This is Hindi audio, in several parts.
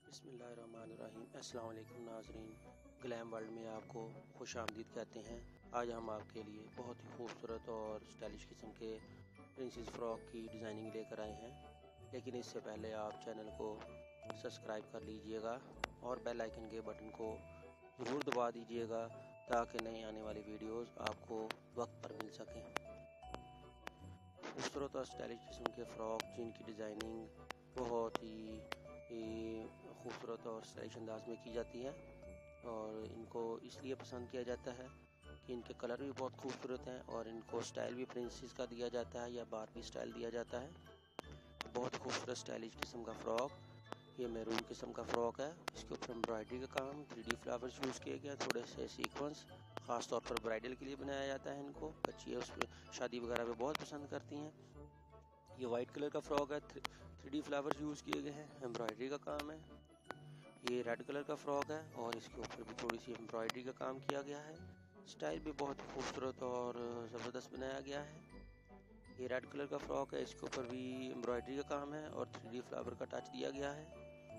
बिस्मिल्लाहिर्रहमानिर्रहीम। अस्सलाम वालेकुम नाज़रीन, ग्लैम वर्ल्ड में आपको खुश आमदीद कहते हैं। आज हम आपके लिए बहुत ही खूबसूरत और स्टाइलिश किस्म के प्रिंसेस फ़्रॉक की डिज़ाइनिंग लेकर आए हैं। लेकिन इससे पहले आप चैनल को सब्सक्राइब कर लीजिएगा और बेल आइकन के बटन को ज़रूर दबा दीजिएगा ताकि नई आने वाली वीडियोस आपको वक्त पर मिल सकें। खूबसूरत और स्टाइलिश किस्म के फ़्रॉक जिनकी डिज़ाइनिंग बहुत ही खूबसूरत और स्टाइलिश अंदाज में की जाती है और इनको इसलिए पसंद किया जाता है कि इनके कलर भी बहुत खूबसूरत हैं और इनको स्टाइल भी प्रिंसेस का दिया जाता है या बारबी स्टाइल दिया जाता है। बहुत खूबसूरत स्टाइलिश किस्म का फ़्रॉक, ये मैरून किस्म का फ़्रॉक है। इसके ऊपर एम्ब्रॉयडरी का काम, 3D फ्लावर्स यूज़ किए गए, थोड़े से सीक्वेंस, ख़ास तौर पर ब्राइडल के लिए बनाया जाता है। इनको बच्चियाँ उस पर शादी वगैरह में बहुत पसंद करती हैं। ये वाइट कलर का फ्रॉक है, 3D फ्लावर्स यूज़ किए गए हैं, एम्ब्रॉयडरी का काम है। ये रेड कलर का फ्रॉक है और इसके ऊपर भी थोड़ी सी एम्ब्रॉयडरी का काम किया गया है। स्टाइल भी बहुत खूबसूरत और ज़बरदस्त बनाया गया है। ये रेड कलर का फ्रॉक है, इसके ऊपर भी एम्ब्रॉयडरी का काम है और 3D फ्लावर का टच दिया गया है।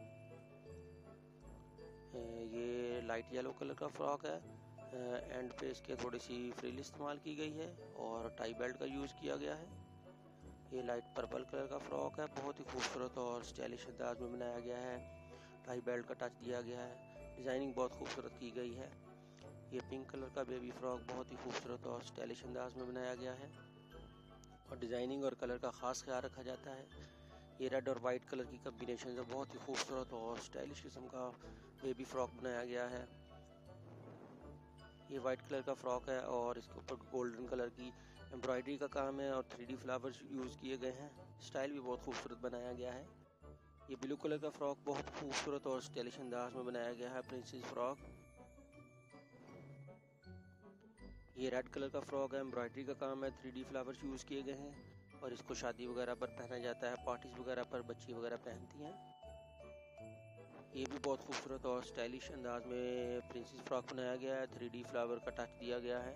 ये लाइट येलो कलर का फ्रॉक है, एंड पे इसके थोड़ी सी फ्रिल इस्तेमाल की गई है और टाई बेल्ट का यूज़ किया गया है। ये लाइट पर्पल कलर का फ्रॉक है, बहुत ही खूबसूरत और स्टाइलिश अंदाज में बनाया गया है। टाई बेल्ट का टच दिया गया है, डिज़ाइनिंग बहुत खूबसूरत की गई है। ये पिंक कलर का बेबी फ्रॉक बहुत ही खूबसूरत और स्टाइलिश अंदाज में बनाया गया है और डिज़ाइनिंग और कलर का ख़ास ख्याल रखा जाता है। ये रेड और वाइट कलर की कम्बिनेशन से बहुत ही खूबसूरत और स्टाइलिश किस्म का बेबी फ्रॉक बनाया गया है। ये वाइट कलर का फ्रॉक है और इसके ऊपर गोल्डन कलर की एम्ब्रॉयडरी का काम है और 3D फ्लावर्स यूज़ किए गए हैं। स्टाइल भी बहुत खूबसूरत बनाया गया है। ये ब्लू कलर का फ्रॉक बहुत खूबसूरत और स्टाइलिश अंदाज में बनाया गया है, प्रिंसेस फ्रॉक। ये रेड कलर का फ्रॉक है, एम्ब्रॉयडरी का काम है, 3D फ्लावर्स यूज़ किए गए हैं और इसको शादी वगैरह पर पहना जाता है, पार्टीज वगैरह पर बच्ची वगैरह पहनती हैं। ये भी बहुत खूबसूरत और स्टाइलिश अंदाज में प्रिंसेस फ्रॉक बनाया गया है, 3D फ्लावर का टच दिया गया है।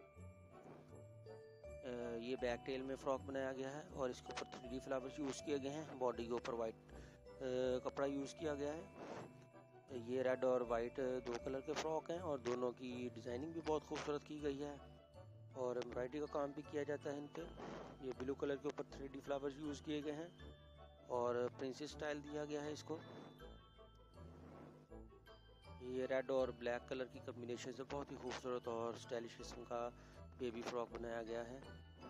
ये बैक टेल में फ्रॉक बनाया गया है और इसके ऊपर 3D फ्लावर्स यूज़ किए गए हैं। बॉडी के ऊपर वाइट कपड़ा यूज़ किया गया है। ये रेड और वाइट दो कलर के फ्रॉक हैं और दोनों की डिज़ाइनिंग भी बहुत खूबसूरत की गई है और एम्ब्रॉयडरी का काम भी किया जाता है इन पे। ये ब्लू कलर के ऊपर 3D फ्लावर्स यूज़ किए गए हैं और प्रिंसेस स्टाइल दिया गया है इसको। ये रेड और ब्लैक कलर की कम्बिनेशन से बहुत ही खूबसूरत और स्टाइलिश किस्म का बेबी फ्रॉक बनाया गया है।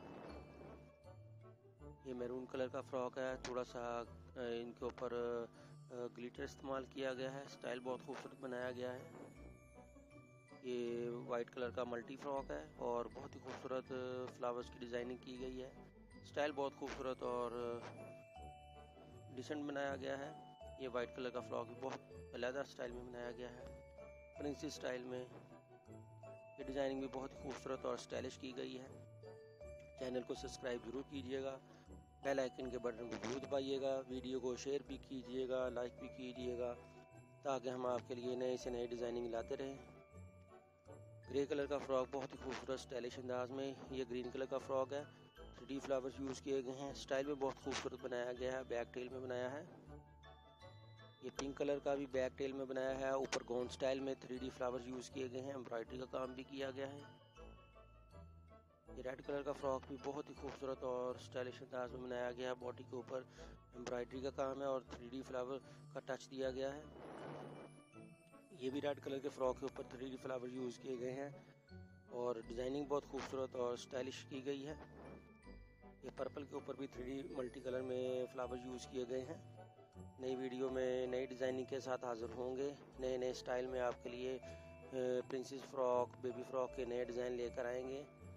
ये मैरून कलर का फ्रॉक है, थोड़ा सा इनके ऊपर ग्लिटर इस्तेमाल किया गया है। स्टाइल बहुत खूबसूरत बनाया गया है। ये वाइट कलर का मल्टी फ्रॉक है और बहुत ही खूबसूरत फ्लावर्स की डिज़ाइनिंग की गई है। स्टाइल बहुत खूबसूरत और डिसेंट बनाया गया है। ये वाइट कलर का फ्रॉक भी बहुत अलग स्टाइल में बनाया गया है, प्रिंसेस स्टाइल में। ये डिज़ाइनिंग भी बहुत खूबसूरत और स्टाइलिश की गई है। चैनल को सब्सक्राइब जरूर कीजिएगा, बेल आइकन के बटन को जरूर दबाइएगा, वीडियो को शेयर भी कीजिएगा, लाइक भी कीजिएगा ताकि हम आपके लिए नए से नए डिज़ाइनिंग लाते रहें। ग्रे कलर का फ्रॉक बहुत ही खूबसूरत स्टाइलिश अंदाज में। ये ग्रीन कलर का फ्रॉक है, 3D फ्लावर्स यूज़ किए गए हैं। स्टाइल भी बहुत खूबसूरत बनाया गया है, बैक टेल में बनाया है। ये पिंक कलर का भी बैक टेल में बनाया है, ऊपर गोंद स्टाइल में 3D फ्लावर्स यूज़ किए गए हैं, एम्ब्रॉयडरी का काम भी किया गया है। ये रेड कलर का फ्रॉक भी बहुत ही खूबसूरत और स्टाइलिश अंदाज में बनाया गया है। बॉडी के ऊपर एम्ब्रॉयडरी का काम है और 3D फ्लावर का टच दिया गया है। ये भी रेड कलर के फ्रॉक के ऊपर 3D फ्लावर यूज़ किए गए हैं और डिज़ाइनिंग बहुत खूबसूरत और स्टाइलिश की गई है। ये पर्पल के ऊपर भी 3D मल्टी कलर में फ्लावर यूज़ किए गए हैं। नई वीडियो में नई डिज़ाइनिंग के साथ हाजिर होंगे, नए नए स्टाइल में आपके लिए प्रिंसेस फ्रॉक, बेबी फ्रॉक के नए डिज़ाइन लेकर आएंगे।